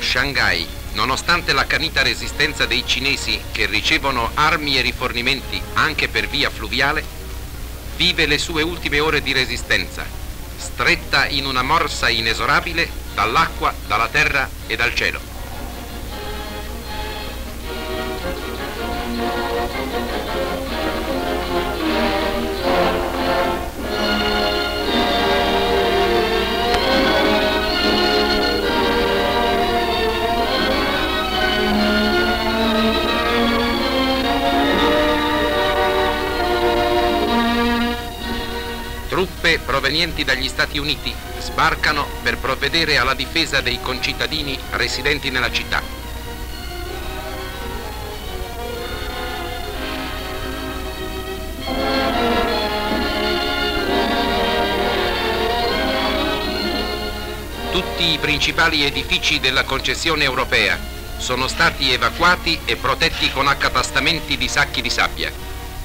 Shanghai, nonostante l'accanita resistenza dei cinesi che ricevono armi e rifornimenti anche per via fluviale, vive le sue ultime ore di resistenza, stretta in una morsa inesorabile dall'acqua, dalla terra e dal cielo. Truppe provenienti dagli Stati Uniti sbarcano per provvedere alla difesa dei concittadini residenti nella città. Tutti i principali edifici della concessione europea sono stati evacuati e protetti con accatastamenti di sacchi di sabbia.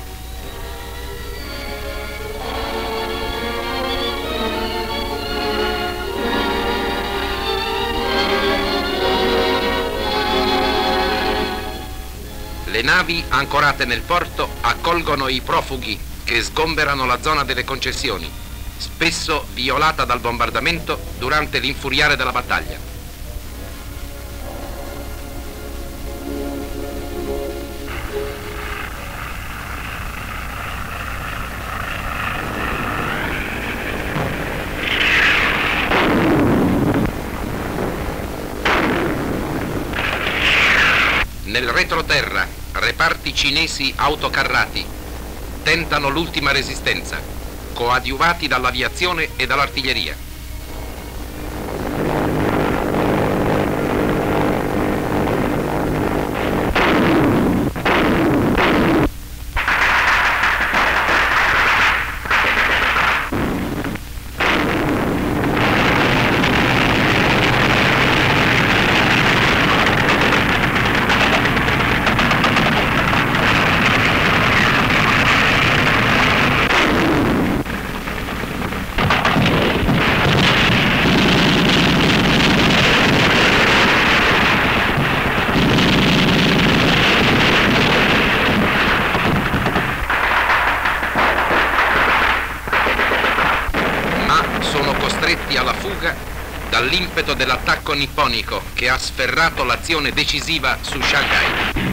Le navi ancorate nel porto accolgono i profughi che sgomberano la zona delle concessioni, spesso violata dal bombardamento durante l'infuriare della battaglia. Nel retroterra, reparti cinesi autocarrati tentano l'ultima resistenza, coadiuvati dall'aviazione e dall'artiglieria. Alla fuga dall'impeto dell'attacco nipponico che ha sferrato l'azione decisiva su Shanghai.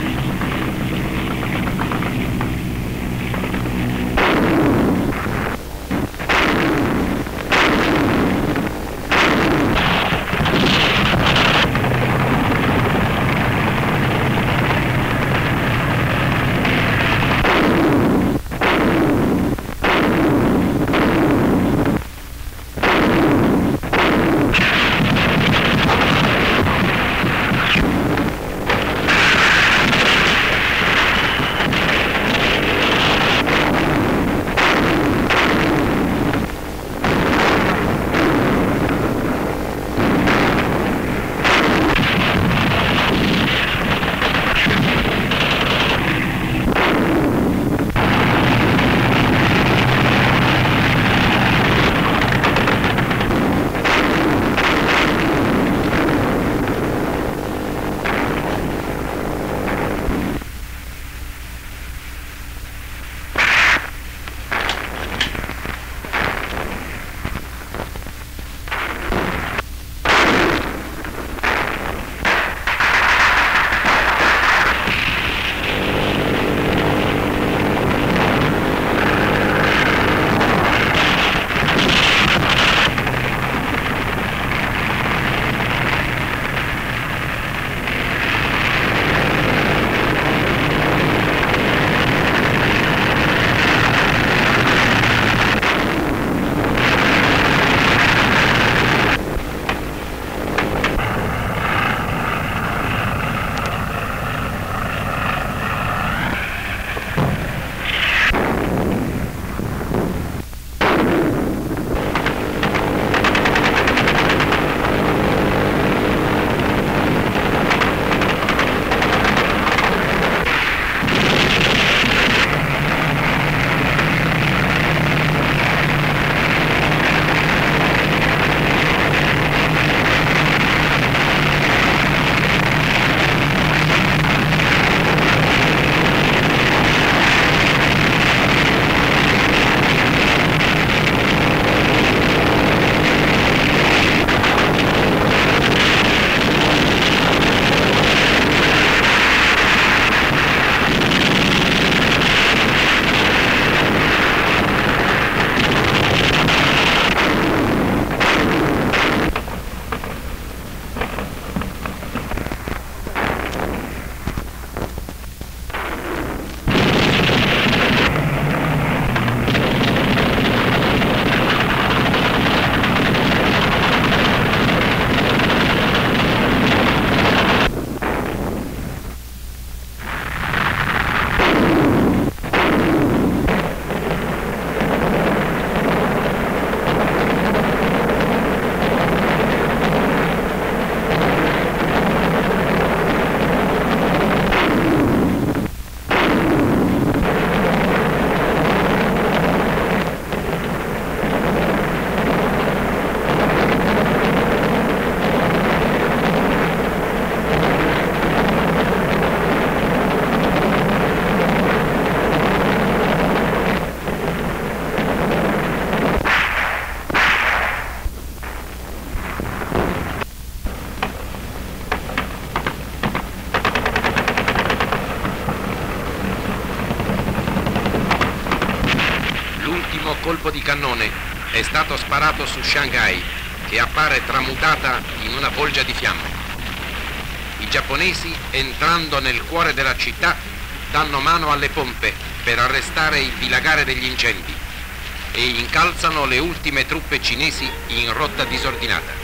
di cannone è stato sparato su Shanghai, che appare tramutata in una bolgia di fiamme. I giapponesi, entrando nel cuore della città, danno mano alle pompe per arrestare il dilagare degli incendi e incalzano le ultime truppe cinesi in rotta disordinata.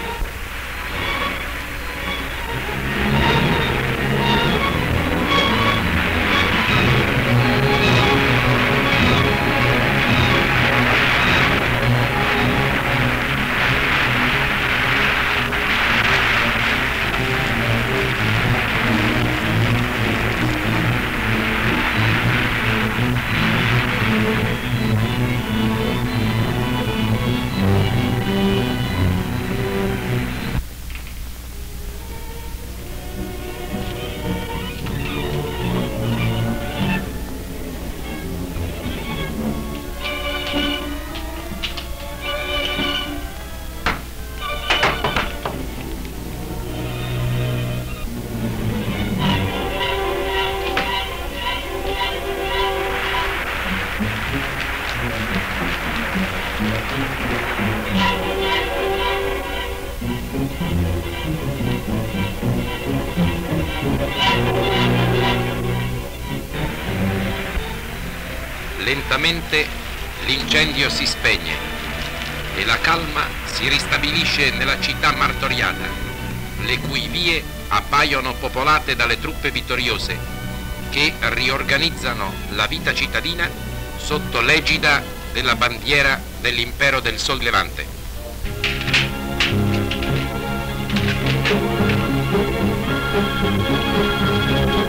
Lentamente l'incendio si spegne e la calma si ristabilisce nella città martoriata, le cui vie appaiono popolate dalle truppe vittoriose che riorganizzano la vita cittadina sotto l'egida della bandiera dell'impero del Sol Levante.